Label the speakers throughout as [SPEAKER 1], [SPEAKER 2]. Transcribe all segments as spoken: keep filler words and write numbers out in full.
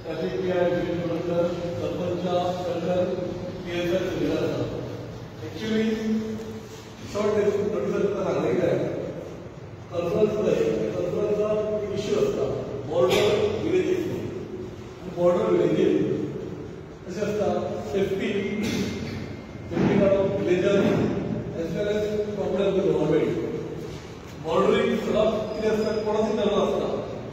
[SPEAKER 1] Traffic P I नंतर sarpanch P S I सुविधा जाता ऍक्च्युली शॉर्ट नोटिसात तुका सांगले कितें कन्फरन्स जाय कन्फरन्साक इश्यू आसता बॉर्डर विलेजीस आनी बॉर्डर विलेजीस कशें आसता safety safety of villagers as well as problem with government bordering सुद्दां कितें आसता कोणाची धर्म आसता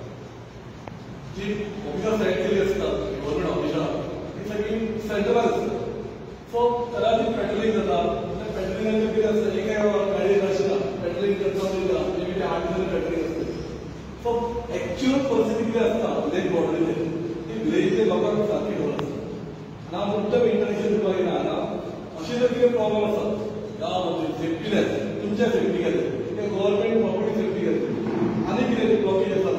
[SPEAKER 1] जी ऑफिसर सेक्रेटरी असतात गव्हर्नमेंट ऑफिसर ती सगळी सेंट्रलाइज असतात सो त्याला जी पेट्रोलिंग जाता त्या पेट्रोलिंगाचे कितें आसता एक गाडी नाशिना पेट्रोलिंग करता उरला मेबी ते आठ दिसांनी पेट्रोलिंग असता सो एक्च्युअल परिस्थिती कितें आसता विलेज बॉर्डरीचेर ती विलेजीचे लोकांक सारकी खबर आसता आनी हांव मुद्दम इंटरनेशनल तुका येयना हांगा अशें जर कितें प्रॉब्लम आसा गांवांत सेफ्टीनेस तुमच्या सेफ्टी खातीर ते गव्हर्नमेंट प्रॉपर्टी सेफ्टी खातीर आनी कितें ब्लॉकेज आसा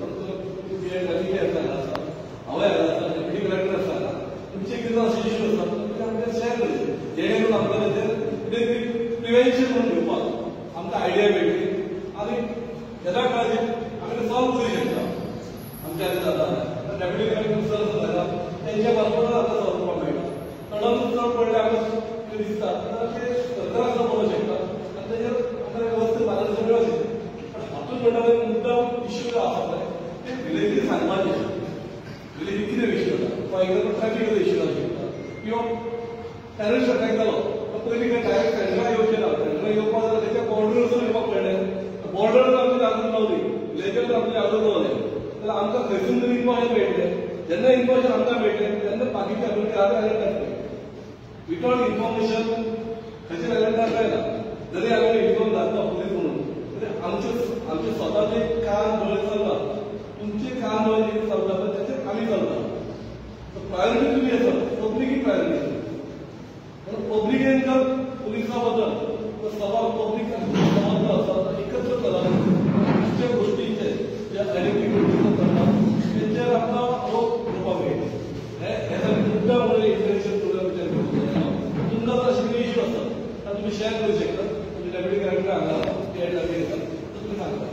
[SPEAKER 1] कितें आसा हांवें आसा डेप्युटी कलेक्टर आसा तुमचे कितें अशें इश्यू आसा तुमी आमकां शेअर करचे जेणे करून आमकां तेजेर कितें तरी प्रिवेन्शन म्हणून घेवपाक आमकां आयडिया मेळटली आनी येता काळाचेर आमी तें सॉल्व करूंक शकता आमच्या जाता डेप्युटी कलेक्टर सर जाता तेंच्या बरोबर आतां सॉल्व करपाक मेळटा चडांत चड पडलें आमकां कितें दिसता ते सरकाराक सांबाळूंक शकता आनी तेजेर आमकां वेवस्थीत मार्गदर्शन मेळोंक शकता पण हातूंत म्हणटा ते मुद्दम इश्यू आसा पळय विलेजीस सांगपाचें विलेजीक कितें इश्यू जाता फॉर एक्झाम्पल ट्रॅफिकाचो इश्यू जावंक शकता किंवा टेररिस्ट अटॅक जालो पयलीं काय डायरेक्ट सेंट्रलाक येवचें ना सेंट्रलाक येवपाक जाल्यार तेच्या बॉर्डर वचून येवपाक पडलें बॉर्डर आमची लागून रावली विलेजर आमची लागून रावले जाल्यार आमकां खंयसून तरी इन्फॉर्मेशन मेळटलें जेन्ना इन्फॉर्मेशन आमकां मेळटलें तेन्ना बाकीच्या आमी आतां अलर्ट आसतले विथआउट इन्फॉर्मेशन खंयचेर अलर्ट जायना जरी आमी इन्फॉर्म जाता पुलीस म्हणून तरी आमचे आमचे स्वताचे कान दोळे चलना तुमचे काम जे चलता त्याचे आम्ही चलता प्रायोरिटी तुमी आसा पब्लीक प्रायोरिटी म्हणून पब्लिकेन जर पुलिसा बद्दल सभा पब्लीक समज आसा एकत्र चलप ज्या गोष्टींचे जे आयडेंटिफिकेशन करता तेंचेर आमकां रोख करपाक मेळटा हे सगळे मुद्दा म्हणून इंटरनेशनल प्रोग्राम विचार करता तुमकां जर अशें कितें इश्यू आसा जाल्यार तुमी शेअर करूंक शकता तुमी डेप्युटी कलेक्टर हांगा ते एटाचेर येतात तुमी सांगता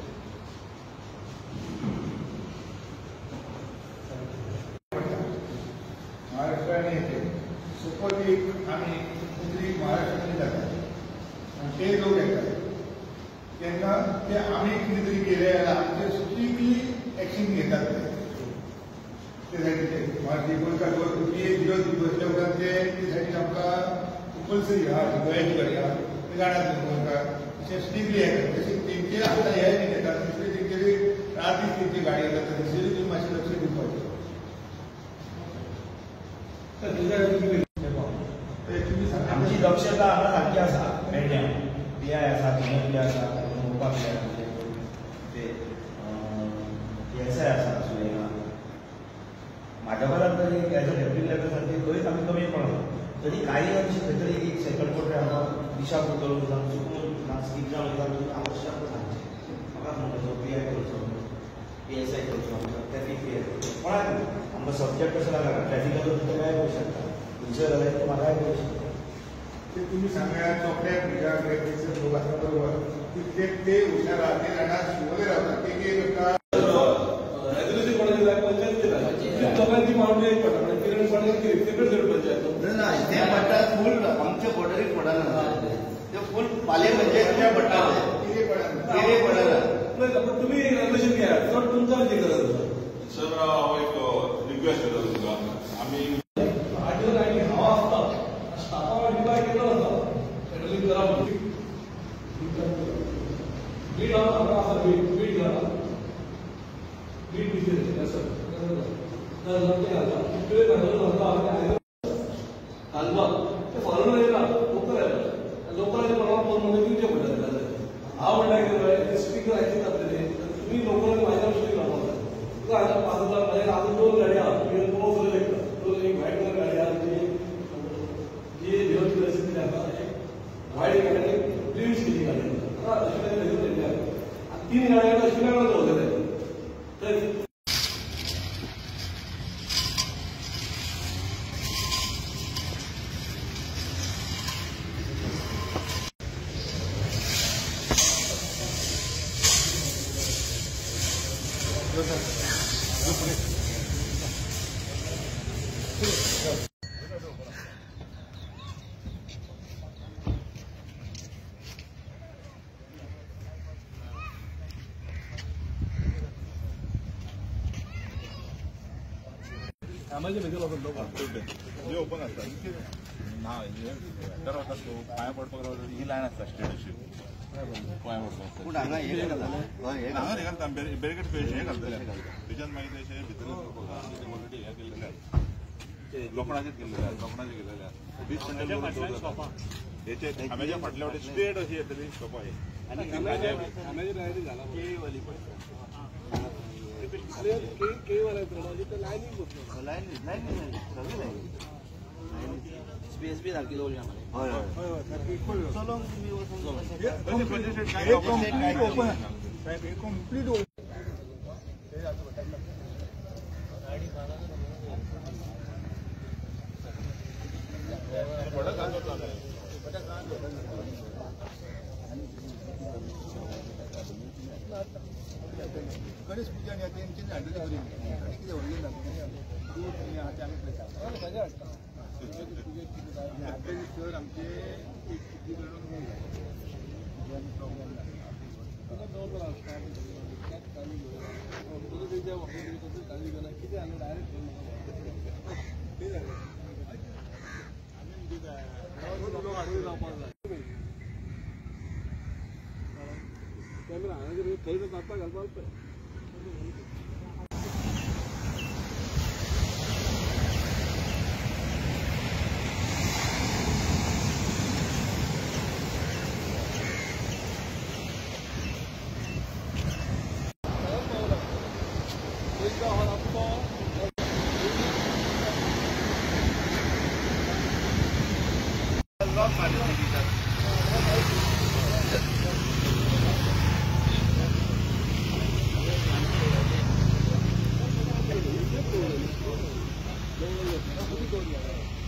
[SPEAKER 2] सुपरलीग आनी उजलीग महाराष्ट्रांतली जाता आनी ते लोक येतात तेन्ना ते आमी कितें तरी केलें जाल्यार आमचे स्ट्रिक्टली एक्शन घेतात ते सायडीचे म्हाका गोंयकार गोंय विरोध बसल्या उपरांत ते ते सायडीन आमकां कंपल्सरी आहा गोंयाची गाडी आहा ते जाणात गोंयकार तशें स्ट्रिक्टली येतात तशें तेंचेर आतां हे बी घेतात दुसरे तेंचेर रात दीस तेंची गाडी येतात तशें तुमी मातशें लक्ष दिवपाचें
[SPEAKER 3] आमची दक्षता हांगा सारकी आसा मेळ्ळ्या पी आय आसा पी एम पी आसा उपाक ते पी एस आय आसा सुलेना म्हाज्या बरोबर तरी एज अ डेप्युटी कलेक्टर सारकी खंयच आमी कमी पडना तरी काही अंशी खंय तरी एक सेकंड कोर्टे हांगा दिशा बदलूंक जावं चुकून नास्तीक जावं जावं आवश्यक सांगचें म्हाका म्हणटा पी आय करचो पी एस आय करचो ट्रॅफिक पी आय करचो कोणाक आमकां सब्जेक्ट कसो लागला ट्रॅफिकाचो तुका काय करूं शकता खंयचो जाल्यार तो म्हाकाय करूं शकता
[SPEAKER 2] ते तुम्ही सांगा चोपड्याक तुझ्या ग्रेडचे लोक आसा बरोबर तितले ते हुशार आहा ते जाणा शिवले रावतात ते कितें करता
[SPEAKER 1] रेजोल्यूशन कोणाची जाय पंचायत केला लोकांची मावणी एक पडटा म्हणजे किरण कोणाची सेपरेट सेपरेट पंचायत
[SPEAKER 4] ना ते पडटा फूल आमच्या बॉर्डरीक पडना ते फूल पाले पंचायतीच्या पडटा
[SPEAKER 2] कितें पडना
[SPEAKER 4] कितें पडना
[SPEAKER 1] नाही तुम्ही रेजोल्यूशन घ्या चड तुमचा कितें गरज आसा
[SPEAKER 5] सर हांव एक रिक्वेस्ट करता तुमकां आमी
[SPEAKER 1] आठ दिवस आनी हांव आसता स्टाफाक डिप्लॉय केलो आसा पेट्रोलिंग करा म्हणून बीड आमकां आसा बीड बीड घाला बीड बिचेर सर तर ते घालता तुवें घालून घालता घालपा ते फॉरेन येयना लोकल येता लोकलाचे प्रमाण फोन म्हणजे दिवचे पडटा हांव म्हणटा कितें स्पीकर आयकता आपले तुम्ही लोकल म्हाज्या स्पीकर घालपाक जाय तुका हांगा पांच हजार म्हाजे आतां दोन गाडी आहा तुवें पळोवंक सुद्दां शकता दोन एक व्हायट कलर गाडी आहा जी जी देवाची परिस्थिती आसा व्हायट गाडी प्रिव्यूस केली गाडी तीन गाड्या अश्विनाकडे दवरलेले तर
[SPEAKER 2] Gracias.
[SPEAKER 1] कामाचे भितर लोक
[SPEAKER 5] हे ओपन असतात इतके ना ठरवतात तो पाया पडतो ही लाईन असतात स्टेटशी पाया पडतो
[SPEAKER 4] पूण हांगा हे घालता हय हे
[SPEAKER 5] हांगा हे घालता बॅरिकेड पेज हे घालतले त्याच्यात मागीर तेचे भितर ऑलरेडी हे केल्लेले आसा लोखणाचेर केल्लेले आसा लोखणाचे केल्लेले आसा वीस पर्यंत हेचे खांब्याच्या फाटल्या वाटेन स्ट्रेट अशी येतली शॉपां ही आनी खांब्याची डायरी झाला केळी वाली
[SPEAKER 1] केळी वाला लाईनिंग करतो
[SPEAKER 4] लाईन लाईन सगळी लाईन
[SPEAKER 3] स्पेस बी सारकी दवरली आम्हाला.
[SPEAKER 4] हय हय चलोंक तुमी
[SPEAKER 2] ओपन साहेब हे कम्प्लीट ओपन गणेश पूजा आणि तेंची हाडली बरी आनी कितें व्हडलें दाखोवन दूध आनी आतां आमी पळयता आतां सर आमचे एक किती करून प्रॉब्लेम कितें आनी डायरेक्ट कॅमेरा हांगा थंय जाता घालपाक Thank you.